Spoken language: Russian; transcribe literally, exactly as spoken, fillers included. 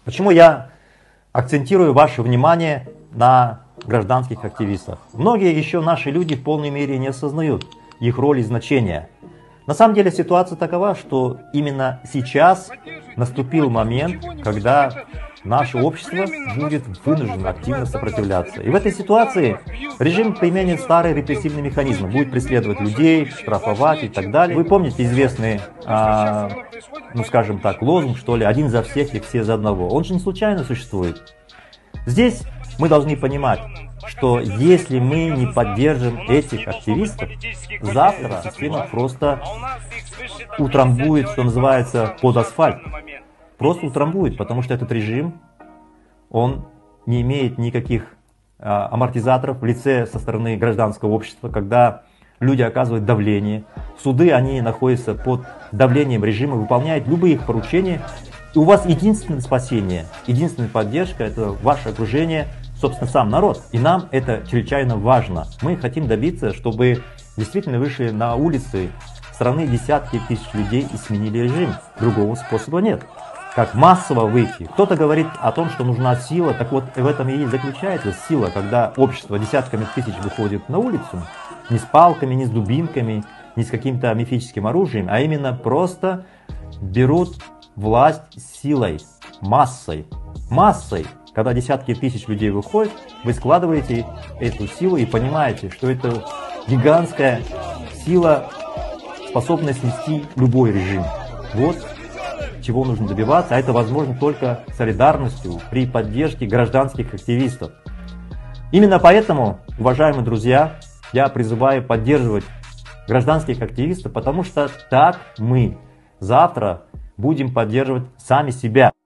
Почему я акцентирую ваше внимание на гражданских активистах? Многие еще наши люди в полной мере не осознают их роль и значения. На самом деле ситуация такова, что именно сейчас наступил момент, когда наше общество будет вынуждено активно сопротивляться. И в этой ситуации режим применит старые репрессивные механизмы, будет преследовать людей, штрафовать и так далее. Вы помните известный, а, ну скажем так, лозунг, что ли, один за всех и все за одного. Он же не случайно существует. Здесь мы должны понимать, что если мы не поддержим этих активистов, завтра система просто утрамбует, что называется, под асфальт. Просто утрамбует, потому что этот режим, он не имеет никаких а, амортизаторов в лице со стороны гражданского общества, когда люди оказывают давление. Суды, они находятся под давлением режима, выполняют любые их поручения. И у вас единственное спасение, единственная поддержка — это ваше окружение, собственно, сам народ. И нам это чрезвычайно важно. Мы хотим добиться, чтобы действительно вышли на улицы страны десятки тысяч людей и сменили режим. Другого способа нет. Как массово выйти. Кто-то говорит о том, что нужна сила. Так вот, в этом и заключается сила, когда общество десятками тысяч выходит на улицу. Не с палками, не с дубинками, не с каким-то мифическим оружием, а именно просто берут власть силой, массой. Массой. Когда десятки тысяч людей выходят, вы складываете эту силу и понимаете, что это гигантская сила, способная снести любой режим. Вот чего нужно добиваться, а это возможно только солидарностью при поддержке гражданских активистов. Именно поэтому, уважаемые друзья, я призываю поддерживать гражданских активистов, потому что так мы завтра будем поддерживать сами себя.